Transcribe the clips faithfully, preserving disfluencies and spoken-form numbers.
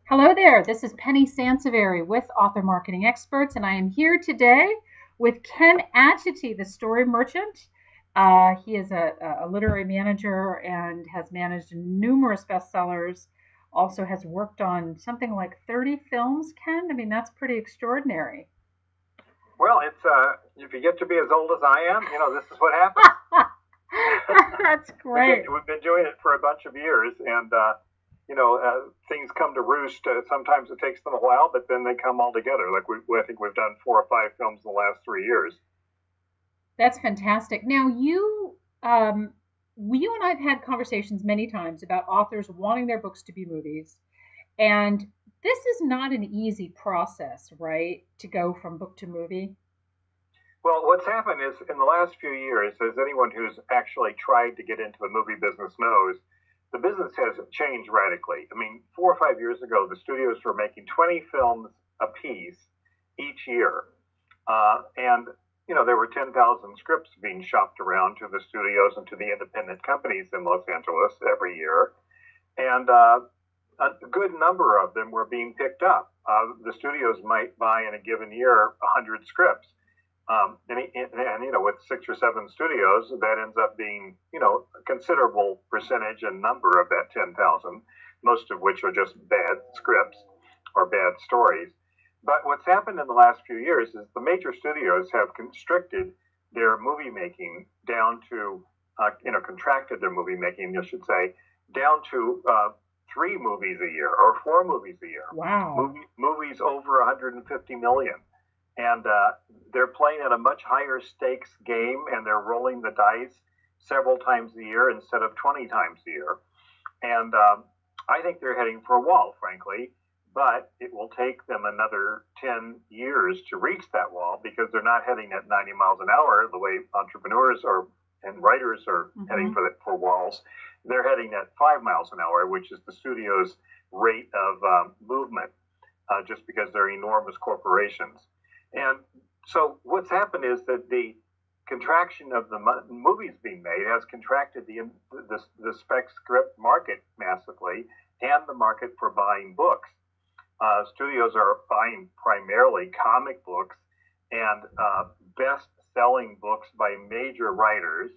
Hello there. This is Penny Sansevieri with Author Marketing Experts, and I am here today with Ken Atchity, the story merchant. Uh, he is a, a literary manager and has managed numerous bestsellers. Also has worked on something like thirty films. Ken, I mean that's pretty extraordinary. Well, it's uh, if you get to be as old as I am, you know, this is what happens. That's We've great. been, we've been doing it for a bunch of years, and uh, you know, uh, things come to roost. Uh, sometimes it takes them a while, but then they come all together. Like we, I think we've done four or five films in the last three years. That's fantastic. Now you, um, you and I've had conversations many times about authors wanting their books to be movies. And this is not an easy process, right? To go from book to movie. Well, what's happened is in the last few years, as anyone who's actually tried to get into the movie business knows, the business has changed radically. I mean, four or five years ago, the studios were making twenty films apiece each year. Uh, and, you know, there were ten thousand scripts being shopped around to the studios and to the independent companies in Los Angeles every year. And uh, a good number of them were being picked up. Uh, the studios might buy in a given year one hundred scripts. Um, and, and, and, you know, with six or seven studios, that ends up being, you know, a considerable percentage and number of that ten thousand, most of which are just bad scripts or bad stories. But what's happened in the last few years is the major studios have constricted their movie making down to, uh, you know, contracted their movie making, you should say, down to uh, three movies a year or four movies a year. Wow. Movie, movies over one hundred fifty million. And uh, they're playing at a much higher stakes game, and they're rolling the dice several times a year instead of twenty times a year. And um, I think they're heading for a wall, frankly, but it will take them another ten years to reach that wall because they're not heading at ninety miles an hour the way entrepreneurs are and writers are mm-hmm. heading for, the, for walls. They're heading at five miles an hour, which is the studio's rate of um, movement, uh, just because they're enormous corporations. And so what's happened is that the contraction of the mo- movies being made has contracted the, the, the spec script market massively and the market for buying books. Uh, studios are buying primarily comic books and uh, best-selling books by major writers,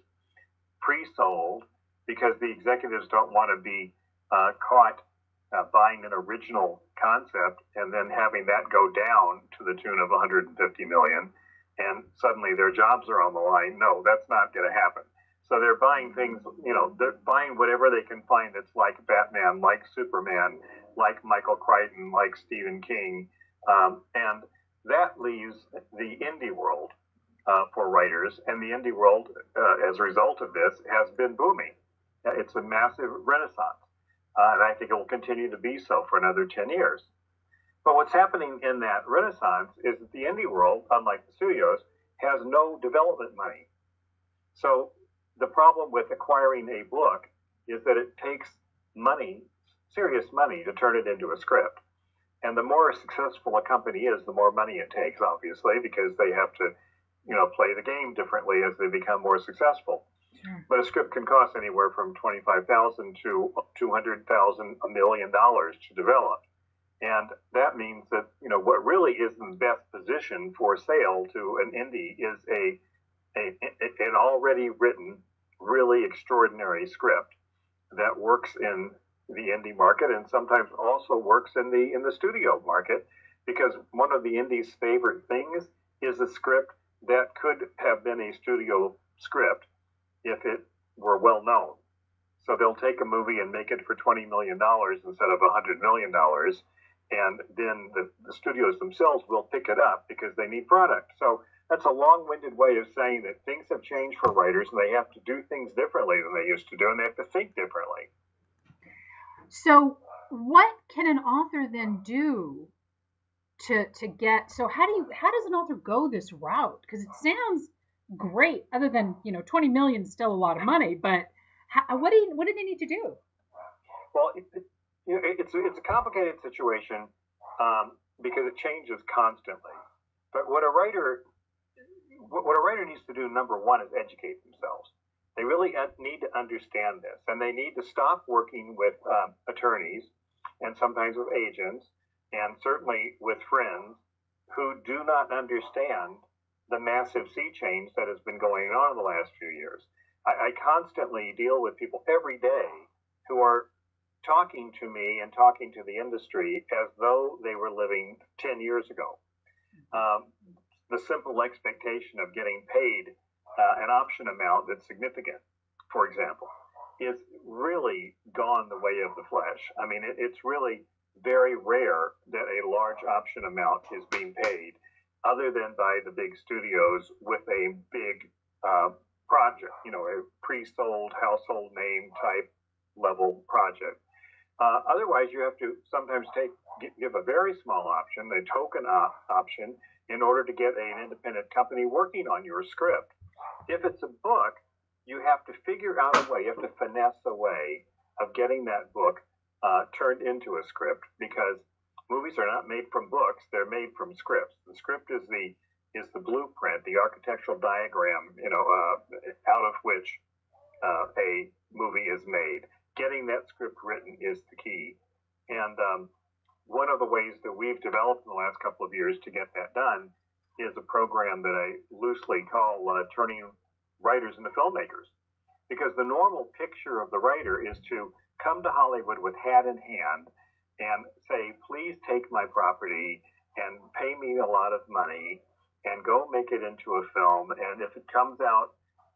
pre-sold, because the executives don't want to be uh, caught Uh, buying an original concept and then having that go down to the tune of one hundred fifty million and suddenly their jobs are on the line. No, that's not going to happen. So they're buying things, you know, they're buying whatever they can find that's like Batman, like Superman, like Michael Crichton, like Stephen King. Um, and that leaves the indie world uh, for writers. And the indie world, uh, as a result of this, has been booming. It's a massive renaissance. Uh, and I think it will continue to be so for another ten years. But what's happening in that renaissance is that the indie world, unlike the studios, has no development money. So the problem with acquiring a book is that it takes money, serious money, to turn it into a script. And the more successful a company is, the more money it takes, obviously, because they have to, you know, play the game differently as they become more successful. Sure. But a script can cost anywhere from twenty-five thousand dollars to two hundred thousand dollars, a million dollars to develop. And that means that, you know, what really is the best position for sale to an indie is a, a an already written, really extraordinary script that works in the indie market and sometimes also works in the in the studio market, because one of the indie's favorite things is a script that could have been a studio script if it were well known. So they'll take a movie and make it for twenty million dollars instead of one hundred million dollars. And then the, the studios themselves will pick it up because they need product. So that's a long-winded way of saying that things have changed for writers and they have to do things differently than they used to do, and they have to think differently. So what can an author then do to to get, so how do you, how does an author go this route? Because it sounds great, other than, you know, twenty million is still a lot of money, but how, what do you, what do they need to do? Well, it, it, you know, it's it's a complicated situation um, because it changes constantly. But what a writer what a writer needs to do, number one, is educate themselves. They really need to understand this, and they need to stop working with um, attorneys and sometimes with agents, and certainly with friends who do not understand the massive sea change that has been going on in the last few years. I, I constantly deal with people every day who are talking to me and talking to the industry as though they were living ten years ago. Um, the simple expectation of getting paid uh, an option amount that's significant, for example, is really gone the way of the flesh. I mean, it, it's really very rare that a large option amount is being paid, other than by the big studios with a big uh, project, you know, a pre-sold household name type level project. Uh, otherwise, you have to sometimes take give a very small option, a token op- option, in order to get an independent company working on your script. If it's a book, you have to figure out a way, you have to finesse a way of getting that book uh, turned into a script, because movies are not made from books, they're made from scripts. The script is the is the blueprint, the architectural diagram, you know, uh, out of which uh, a movie is made. Getting that script written is the key. And um, one of the ways that we've developed in the last couple of years to get that done is a program that I loosely call uh, turning writers into filmmakers. Because the normal picture of the writer is to come to Hollywood with hat in hand and say, please take my property and pay me a lot of money and go make it into a film. And if it comes out,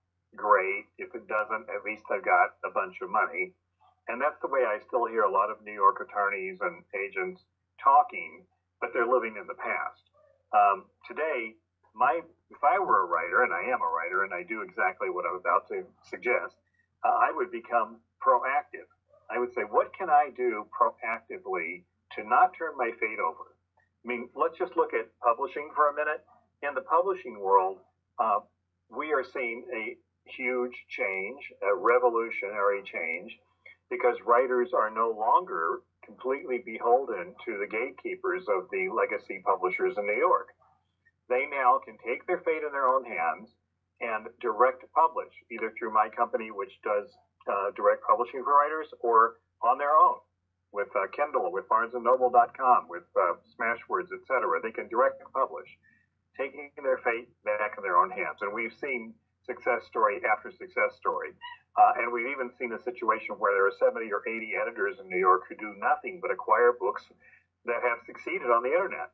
great. If it doesn't, at least I've got a bunch of money. And that's the way I still hear a lot of New York attorneys and agents talking, but they're living in the past. Um, today, my if I were a writer, and I am a writer, and I do exactly what I'm about to suggest, uh, I would become proactive. I would say, what can I do proactively to not turn my fate over? I mean, let's just look at publishing for a minute. In the publishing world, uh, we are seeing a huge change, a revolutionary change, because writers are no longer completely beholden to the gatekeepers of the legacy publishers in New York. They now can take their fate in their own hands and direct publish, either through my company, which does uh, direct publishing for writers, or on their own with uh, Kindle, with barnes and noble dot com, with uh, Smashwords, et cetera. They can direct publish, taking their fate back in their own hands. And we've seen success story after success story. Uh, and we've even seen a situation where there are seventy or eighty editors in New York who do nothing but acquire books that have succeeded on the internet.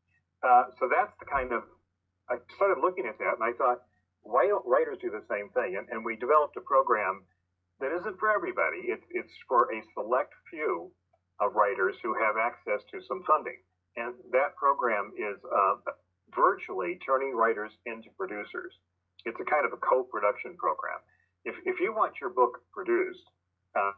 Uh, so that's the kind of, I started looking at that and I thought, why don't writers do the same thing? And, and we developed a program that isn't for everybody. It, it's for a select few of writers who have access to some funding. And that program is uh, virtually turning writers into producers. It's a kind of a co-production program. If, if you want your book produced, uh,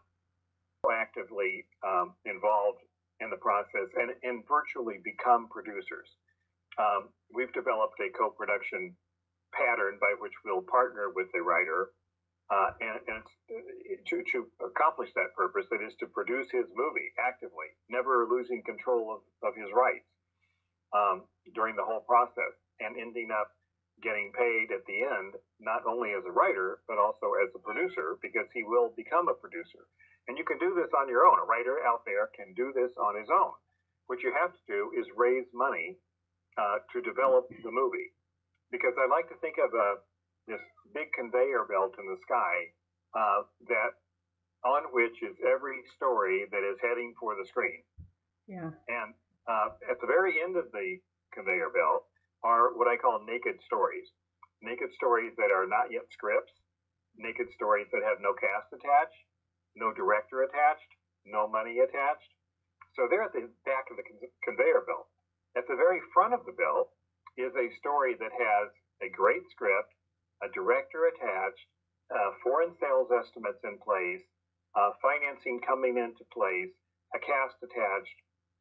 actively um, involved in the process and, and virtually become producers. Um, we've developed a co-production pattern by which we'll partner with a writer uh, and, and to, to accomplish that purpose, that is to produce his movie actively, never losing control of, of his rights um, during the whole process, and ending up getting paid at the end, not only as a writer, but also as a producer, because he will become a producer. And you can do this on your own. A writer out there can do this on his own. What you have to do is raise money uh, to develop the movie. Because I like to think of uh, this big conveyor belt in the sky uh, that on which is every story that is heading for the screen. Yeah. And uh, at the very end of the conveyor belt are what I call naked stories. Naked stories that are not yet scripts, naked stories that have no cast attached, no director attached, no money attached. So they're at the back of the con- conveyor belt. At the very front of the belt is a story that has a great script, a director attached, uh, foreign sales estimates in place, uh, financing coming into place, a cast attached,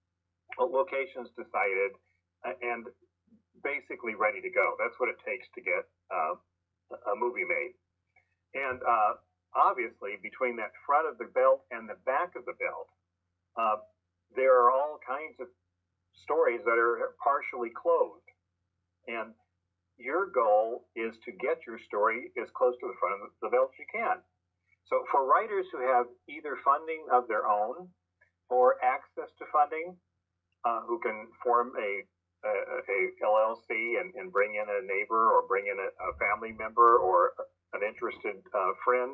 locations decided, uh, and basically ready to go. That's what it takes to get uh, a movie made. And uh, obviously, between that front of the belt and the back of the belt, uh, there are all kinds of stories that are partially clothed. And your goal is to get your story as close to the front of the belt as you can. So for writers who have either funding of their own or access to funding, uh, who can form a, a, a L L C and, and bring in a neighbor or bring in a, a family member or an interested uh, friend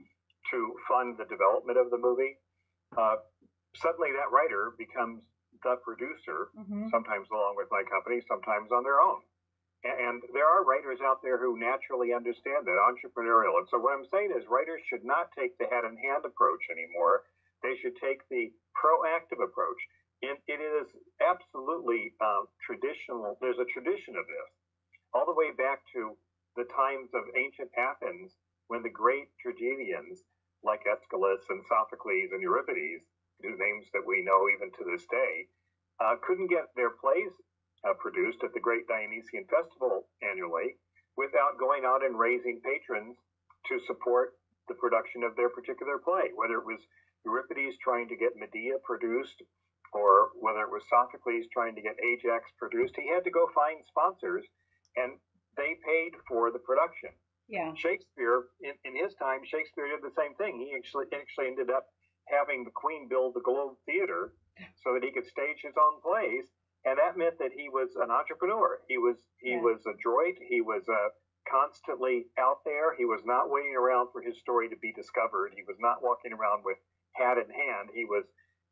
to fund the development of the movie, uh, suddenly that writer becomes the producer, mm-hmm. sometimes along with my company, sometimes on their own. And there are writers out there who naturally understand that, entrepreneurial. And so what I'm saying is writers should not take the hat-in-hand approach anymore. They should take the proactive approach. And it is absolutely uh, traditional. There's a tradition of this, all the way back to the times of ancient Athens, when the great tragedians like Aeschylus and Sophocles and Euripides, whose names that we know even to this day, uh, couldn't get their plays uh, produced at the Great Dionysian Festival annually without going out and raising patrons to support the production of their particular play, whether it was Euripides trying to get Medea produced or whether it was Sophocles trying to get Ajax produced. He had to go find sponsors, and they paid for the production. Yeah. Shakespeare, in, in his time, Shakespeare did the same thing. He actually actually ended up having the Queen build the Globe Theater so that he could stage his own plays, and that meant that he was an entrepreneur. He was he yeah. was adroit. He was uh, constantly out there. He was not waiting around for his story to be discovered. He was not walking around with hat in hand. He was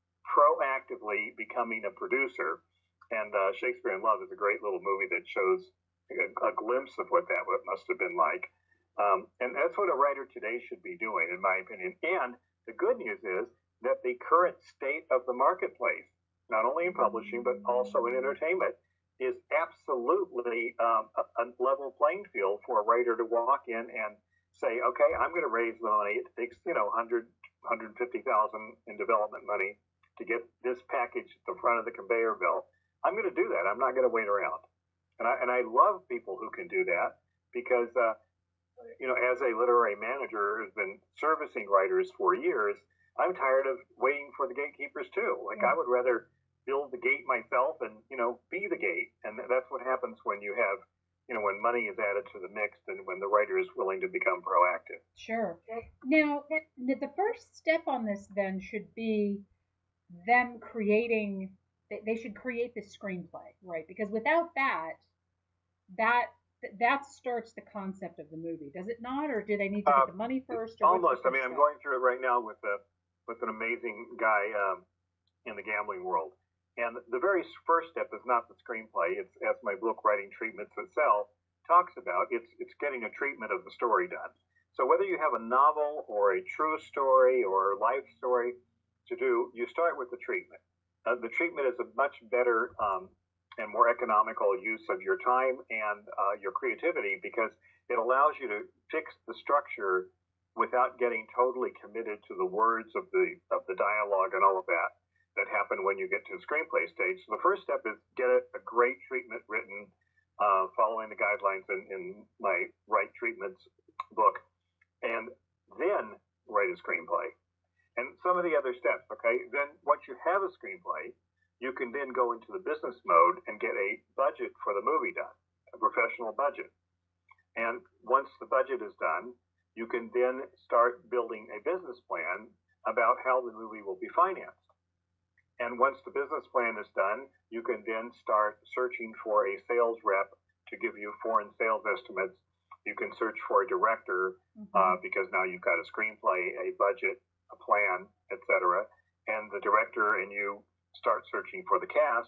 proactively becoming a producer. And uh, Shakespeare in Love is a great little movie that shows a, a glimpse of what that must have been like. Um, and that's what a writer today should be doing, in my opinion. And the good news is that the current state of the marketplace, not only in publishing, but also in entertainment, is absolutely um, a, a level playing field for a writer to walk in and say, okay, I'm going to raise the money. It takes, you know, one hundred, one hundred fifty thousand in development money to get this package at the front of the conveyor belt. I'm going to do that. I'm not going to wait around. And I, and I love people who can do that because, uh, you know, as a literary manager who's been servicing writers for years, I'm tired of waiting for the gatekeepers too. Like yeah. I would rather build the gate myself and, you know, be the gate. And that's what happens when you have, you know, when money is added to the mix and when the writer is willing to become proactive. Sure. Now, the first step on this then should be them creating, they should create the screenplay, right? Because without that, that that starts the concept of the movie, does it not? Or do they need to get uh, the money first? Or almost. I mean, I'm going through it right now with a with an amazing guy um, in the gambling world. And the very first step is not the screenplay. It's, as my book, Writing Treatments That Sell, talks about, it's it's getting a treatment of the story done. So whether you have a novel or a true story or a life story to do, you start with the treatment. Uh, the treatment is a much better um, and more economical use of your time and uh, your creativity because it allows you to fix the structure without getting totally committed to the words of the of the dialogue and all of that that happen when you get to the screenplay stage. So the first step is get a, a great treatment written, uh, following the guidelines in, in my Write Treatments book, and then write a screenplay. And some of the other steps, okay? Then once you have a screenplay, you can then go into the business mode and get a budget for the movie done, a professional budget. And once the budget is done, you can then start building a business plan about how the movie will be financed. And once the business plan is done, you can then start searching for a sales rep to give you foreign sales estimates. You can search for a director mm-hmm. uh, because now you've got a screenplay, a budget, a plan, et cetera. And the director and you start searching for the cast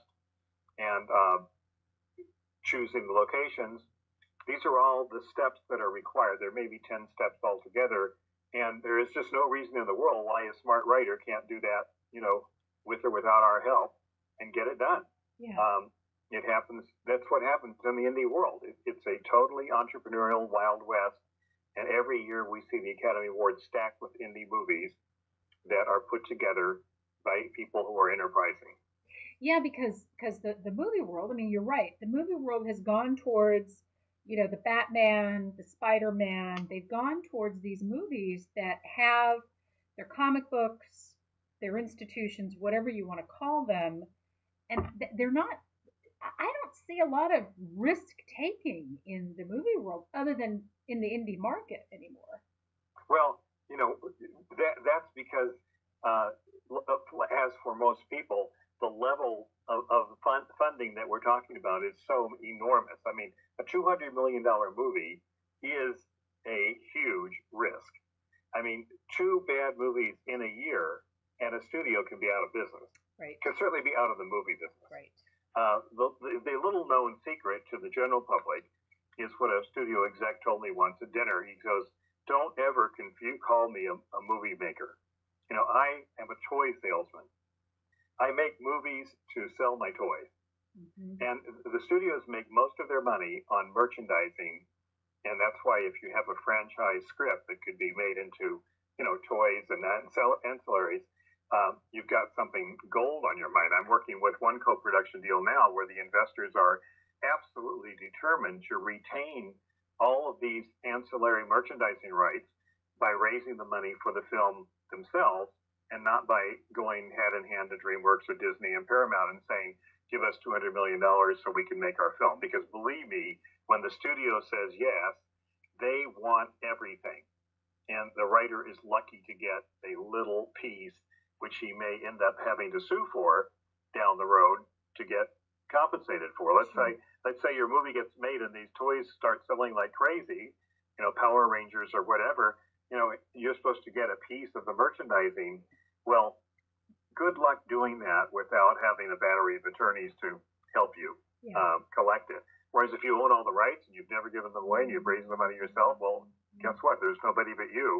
and uh, choosing the locations. These are all the steps that are required. There may be ten steps altogether, and there is just no reason in the world why a smart writer can't do that, you know, with or without our help and get it done. Yeah. Um, it happens. That's what happens in the indie world. It, it's a totally entrepreneurial Wild West, and every year we see the Academy Awards stacked with indie movies that are put together by people who are enterprising. Yeah, because because the, the movie world, I mean, you're right. The movie world has gone towards, you know, the Batman, the Spider-Man. They've gone towards these movies that have their comic books, their institutions, whatever you want to call them. And they're not, I don't see a lot of risk-taking in the movie world other than in the indie market anymore. Well, you know, that that's because uh, as for most people, the level of, of fund, funding that we're talking about is so enormous. I mean, a two hundred million dollars movie is a huge risk. I mean, two bad movies in a year, and a studio can be out of business. Right. Can certainly be out of the movie business. Right. Uh, the, the, the little known secret to the general public is what a studio exec told me once at dinner. He goes, "Don't ever confuse, call me a, a movie maker. You know, I am a toy salesman. I make movies to sell my toys." Mm-hmm. And the studios make most of their money on merchandising. And that's why if you have a franchise script that could be made into, you know, toys and ancillaries, um, you've got something gold on your mind. I'm working with one co-production deal now where the investors are absolutely determined to retain all of these ancillary merchandising rights by raising the money for the film themselves and not by going hand in hand to DreamWorks or Disney and Paramount and saying, "Give us two hundred million dollars so we can make our film." Because believe me, when the studio says yes, they want everything. And the writer is lucky to get a little piece, which he may end up having to sue for down the road to get compensated for. Let's sure. say let's say your movie gets made and these toys start selling like crazy, you know, Power Rangers or whatever, you know, you're supposed to get a piece of the merchandising. Well, good luck doing that without having a battery of attorneys to help you yeah. um, collect it. Whereas if you own all the rights and you've never given them away and you've raised the money yourself, well, guess what? There's nobody but you,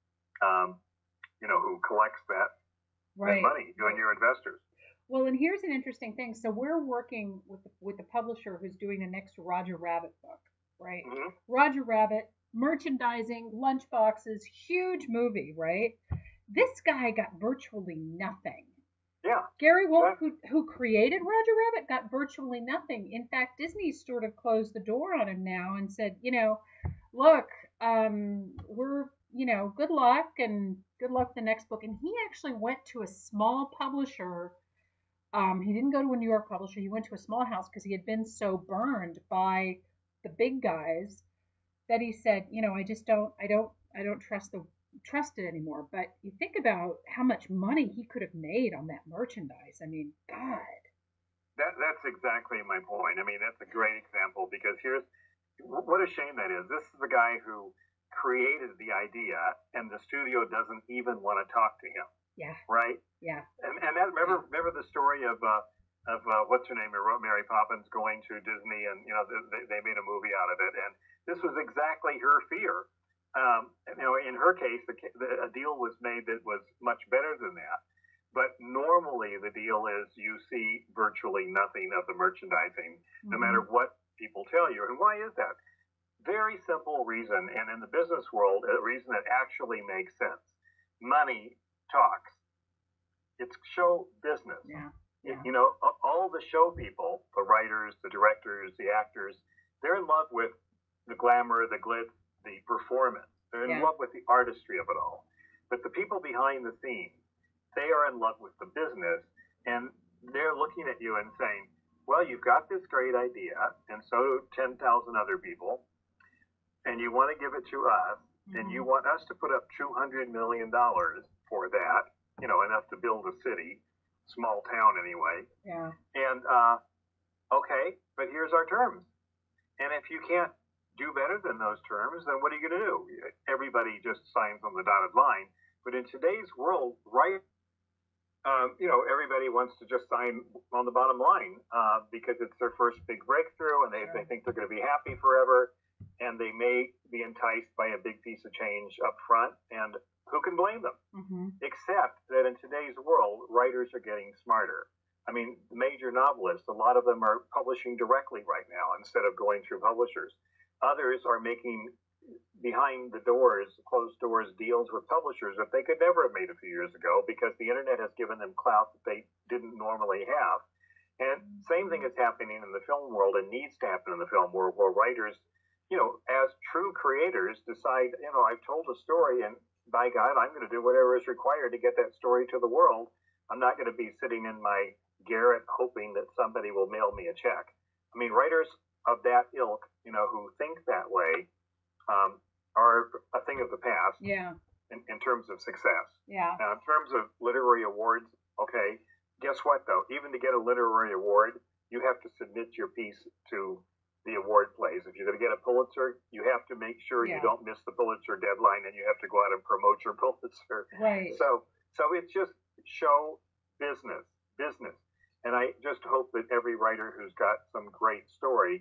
um, you know, who collects that, right. that money, you and your investors. Well, and here's an interesting thing. So we're working with the, with the publisher who's doing the next Roger Rabbit book, right? Mm-hmm. Roger Rabbit, merchandising, lunchboxes, huge movie, right? This guy got virtually nothing. Yeah. Gary Wolf, who, who created Roger Rabbit, got virtually nothing. In fact, Disney sort of closed the door on him now and said, you know, look, um, we're, you know, good luck and good luck the next book. And he actually went to a small publisher. Um, he didn't go to a New York publisher. He went to a small house because he had been so burned by the big guys that he said, you know, I just don't, I don't, I don't trust the trust it anymore. But you think about how much money he could have made on that merchandise. I mean, God. That that's exactly my point. I mean, that's a great example because here's what a shame that is. This is the guy who created the idea, and the studio doesn't even want to talk to him. Yeah. Right. Yeah. And and that, remember yeah. remember the story of uh, of uh, what's her name, Mary Poppins going to Disney, and you know they, they made a movie out of it, and this was exactly her fear. Um, you know, in her case, the, the, a deal was made that was much better than that. But normally the deal is you see virtually nothing of the merchandising, mm-hmm. no matter what people tell you. And why is that? Very simple reason, and in the business world, a reason that actually makes sense. Money talks. It's show business. Yeah. Yeah. You know, all the show people, the writers, the directors, the actors, they're in love with the glamour, the glitz, the performance. They're in yeah. love with the artistry of it all. But the people behind the scenes, they are in love with the business, and they're looking at you and saying, well, you've got this great idea, and so do ten thousand other people, and you want to give it to us, mm-hmm. and you want us to put up two hundred million dollars for that, you know, enough to build a city, small town anyway. Yeah. And, uh, okay, but here's our terms. And if you can't do better than those terms, then what are you going to do? Everybody just signs on the dotted line. But in today's world, right, um, you know, everybody wants to just sign on the bottom line uh, because it's their first big breakthrough, and they, sure. they think they're going to be happy forever, and they may be enticed by a big piece of change up front, and who can blame them? Mm-hmm. Except that in today's world, writers are getting smarter. I mean, major novelists, a lot of them are publishing directly right now instead of going through publishers. Others are making behind the doors, closed doors deals with publishers that they could never have made a few years ago because the internet has given them clout that they didn't normally have. And same thing is happening in the film world and needs to happen in the film world where writers, you know, as true creators decide, you know, I've told a story and by God, I'm going to do whatever is required to get that story to the world. I'm not going to be sitting in my garret hoping that somebody will mail me a check. I mean, writers of that ilk, you know, who think that way, um, are a thing of the past. Yeah. in, in terms of success. Yeah. Now, in terms of literary awards, okay, guess what, though? Even to get a literary award, you have to submit your piece to the award plays. If you're going to get a Pulitzer, you have to make sure Yeah. you don't miss the Pulitzer deadline, and you have to go out and promote your Pulitzer. Right. So, so it's just show business, business. And I just hope that every writer who's got some great story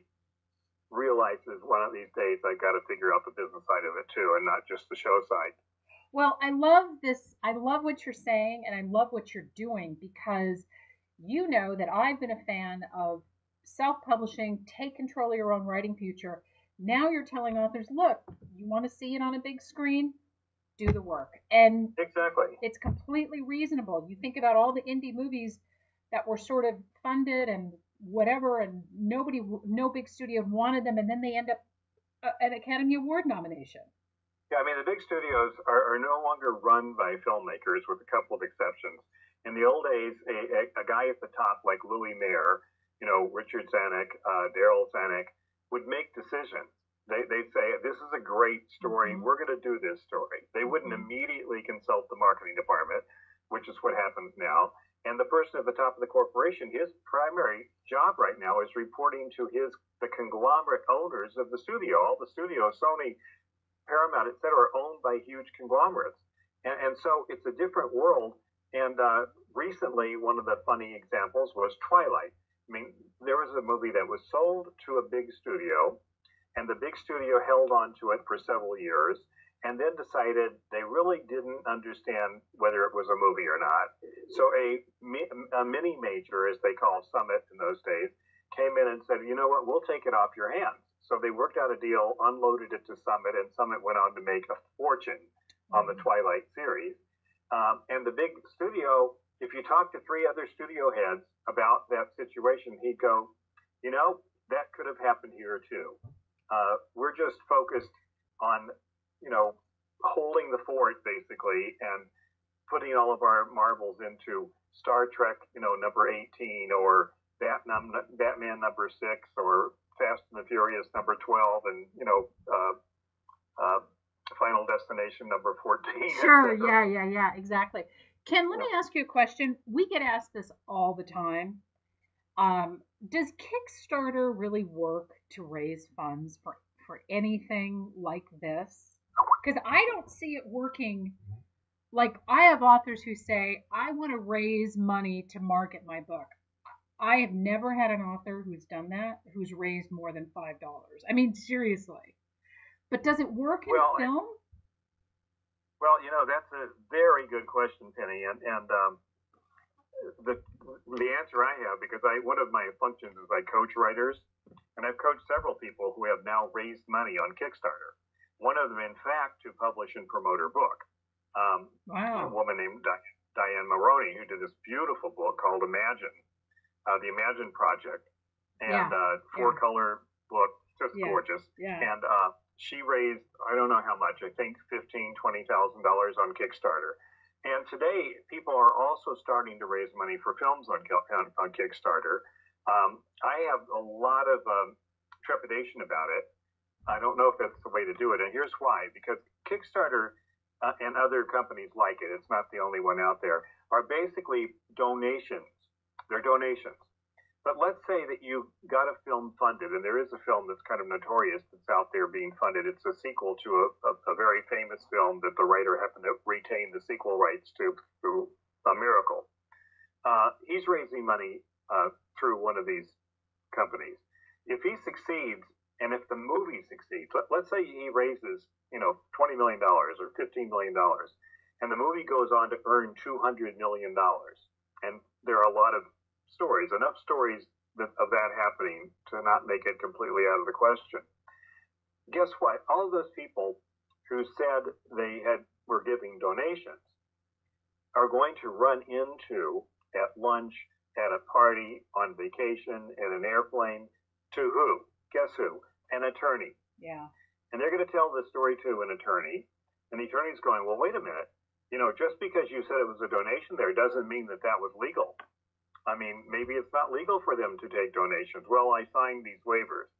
realizes one of these days I've got to figure out the business side of it too, and not just the show side. Well, I love this. I love what you're saying, and I love what you're doing, because you know that I've been a fan of self-publishing, take control of your own writing future. Now you're telling authors, look, you want to see it on a big screen? Do the work. And exactly, it's completely reasonable. You think about all the indie movies that were sort of funded and whatever, and nobody, no big studio wanted them, and then they end up an Academy Award nomination. Yeah, I mean, the big studios are, are no longer run by filmmakers, with a couple of exceptions. In the old days, a, a, a guy at the top like Louis Mayer, you know, Richard Zanuck, uh, Daryl Zanuck, would make decisions. They, they'd say, this is a great story. Mm-hmm. We're going to do this story. They wouldn't mm-hmm. immediately consult the marketing department, which is what happens now. And the person at the top of the corporation, his primary job right now is reporting to his the conglomerate owners of the studio. All the studios, Sony, Paramount, et cetera, are owned by huge conglomerates. And, and so it's a different world. And uh, recently, one of the funny examples was Twilight. I mean, there was a movie that was sold to a big studio, and the big studio held on to it for several years, and then decided they really didn't understand whether it was a movie or not. So a, a mini major, as they call Summit in those days, came in and said, you know what, we'll take it off your hands. So they worked out a deal, unloaded it to Summit, and Summit went on to make a fortune on the Twilight series. Um, and the big studio, if you talk to three other studio heads about that situation, he'd go, you know, that could have happened here too. Uh, we're just focused on, you know, holding the fort basically, and putting all of our marbles into Star Trek, you know, number eighteen, or Batman, Batman number six, or Fast and the Furious number twelve, and, you know, uh, uh, Final Destination number fourteen. Sure, yeah, yeah, yeah, exactly. Ken, let me ask you a question. We get asked this all the time. Um, does Kickstarter really work to raise funds for, for anything like this? Because I don't see it working. Like, I have authors who say, I want to raise money to market my book. I have never had an author who's done that, who's raised more than five dollars. I mean, seriously. But does it work in well, film? Well, you know, that's a very good question, Penny. And, and um, the the answer I have, because I one of my functions is I coach writers, and I've coached several people who have now raised money on Kickstarter. One of them, in fact, to publish and promote her book. Um, wow. A woman named Di- Diane Maroney, who did this beautiful book called Imagine, uh, the Imagine Project, and yeah. uh, four-color yeah. book, just yeah. gorgeous. Yeah. And uh, she raised, I don't know how much, I think fifteen thousand dollars, twenty thousand dollars on Kickstarter. And today, people are also starting to raise money for films on, on, on Kickstarter. Um, I have a lot of um, trepidation about it. I don't know if that's the way to do it. And here's why. Because Kickstarter uh, and other companies like it, it's not the only one out there, are basically donations. They're donations. But let's say that you got a film funded, and there is a film that's kind of notorious that's out there being funded. It's a sequel to a, a, a very famous film that the writer happened to retain the sequel rights to through A Miracle. Uh, he's raising money uh, through one of these companies. If he succeeds, and if the movie succeeds, let, let's say he raises, you know, twenty million dollars or fifteen million dollars, and the movie goes on to earn two hundred million dollars. And there are a lot of stories, enough stories that, of that happening to not make it completely out of the question. Guess what? All of those people who said they had were giving donations are going to run into, at lunch, at a party, on vacation, at an airplane, to who? Guess who? An attorney. Yeah. And they're going to tell the story to an attorney, and the attorney's going, well, wait a minute. You know, just because you said it was a donation there doesn't mean that that was legal. I mean, maybe it's not legal for them to take donations. Well, I signed these waivers.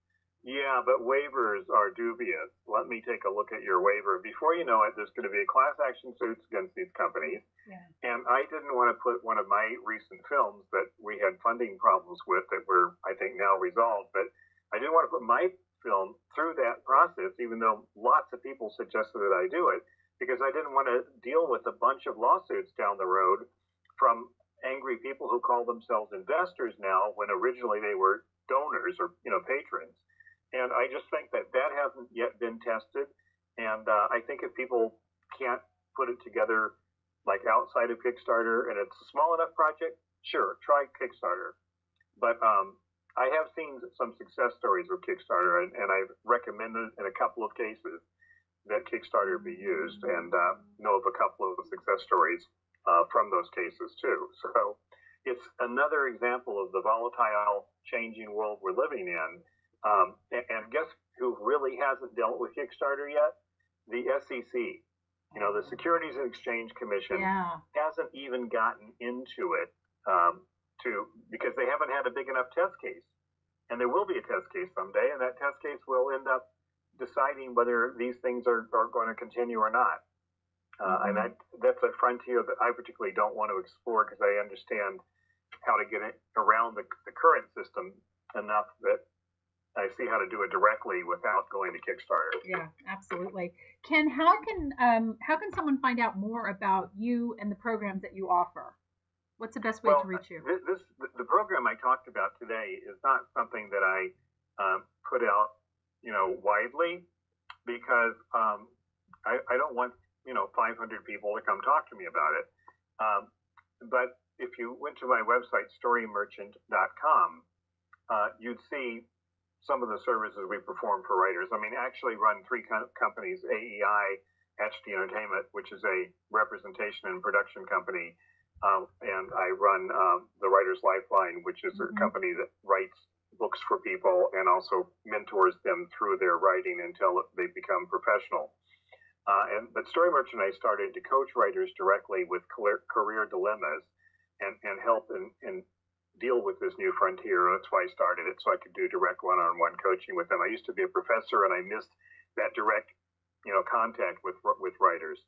Yeah, but waivers are dubious. Let me take a look at your waiver. Before you know it, there's going to be a class action suits against these companies. Yeah. And I didn't want to put one of my recent films that we had funding problems with that were, I think, now resolved. But I didn't want to put my film through that process, even though lots of people suggested that I do it, because I didn't want to deal with a bunch of lawsuits down the road from angry people who call themselves investors now when originally they were donors or, you know, patrons. And I just think that that hasn't yet been tested. And uh, I think if people can't put it together like outside of Kickstarter and it's a small enough project, sure, try Kickstarter. But um, I have seen some success stories with Kickstarter, and, and I've recommended in a couple of cases that Kickstarter be used, and uh, know of a couple of success stories uh, from those cases too. So it's another example of the volatile, changing world we're living in. Um, and, and guess who really hasn't dealt with Kickstarter yet? The S E C. You know, the Securities and Exchange Commission yeah. hasn't even gotten into it um, to because they haven't had a big enough test case. And there will be a test case someday, and that test case will end up deciding whether these things are, are going to continue or not. Uh, mm-hmm. And that, that's a frontier that I particularly don't want to explore because I understand how to get it around the, the current system enough that I see how to do it directly without going to Kickstarter. Yeah, absolutely. Ken, how can um, how can someone find out more about you and the programs that you offer? What's the best way well, to reach you? This, the program I talked about today is not something that I uh, put out, you know, widely because um, I, I don't want, you know, five hundred people to come talk to me about it. Um, but if you went to my website, story merchant dot com, uh, you'd see some of the services we perform for writers. I mean, I actually run three co- companies, A E I, H D Entertainment, which is a representation and production company, um, and I run um, the Writer's Lifeline, which is mm-hmm. a company that writes books for people and also mentors them through their writing until they become professional. Uh, and but Story Merchant, I started to coach writers directly with career dilemmas and, and help in, in deal with this new frontier. That's why I started it, so I could do direct one-on-one coaching with them. I used to be a professor, and I missed that direct, you know, contact with with writers.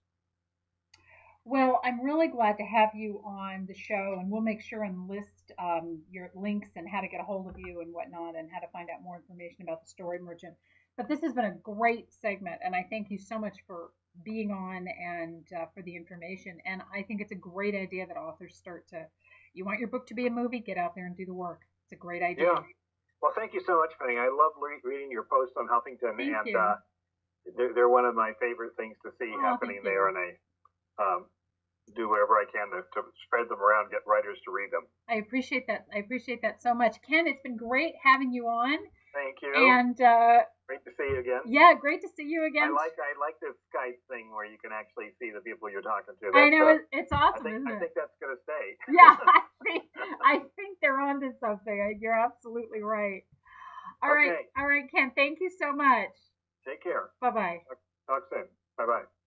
Well, I'm really glad to have you on the show, and we'll make sure and list um, your links and how to get a hold of you and whatnot, and how to find out more information about the Story Merchant. But this has been a great segment, and I thank you so much for being on and uh, for the information. And I think it's a great idea that authors start to. You want your book to be a movie? Get out there and do the work. It's a great idea. Yeah. Well, thank you so much, Penny. I love re- reading your posts on Huffington, thank and you. Uh, they're, they're one of my favorite things to see oh, happening there, and I um, do whatever I can to, to spread them around, get writers to read them. I appreciate that. I appreciate that so much. Ken, it's been great having you on. Thank you. And uh, great to see you again. Yeah, great to see you again. I like I like this Skype thing where you can actually see the people you're talking to. That's, I know uh, it's awesome, I think, isn't it? I think that's gonna stay. Yeah, I think I think they're onto something. You're absolutely right. All okay. right, all right, Ken. Thank you so much. Take care. Bye bye. Talk, talk soon. Bye bye.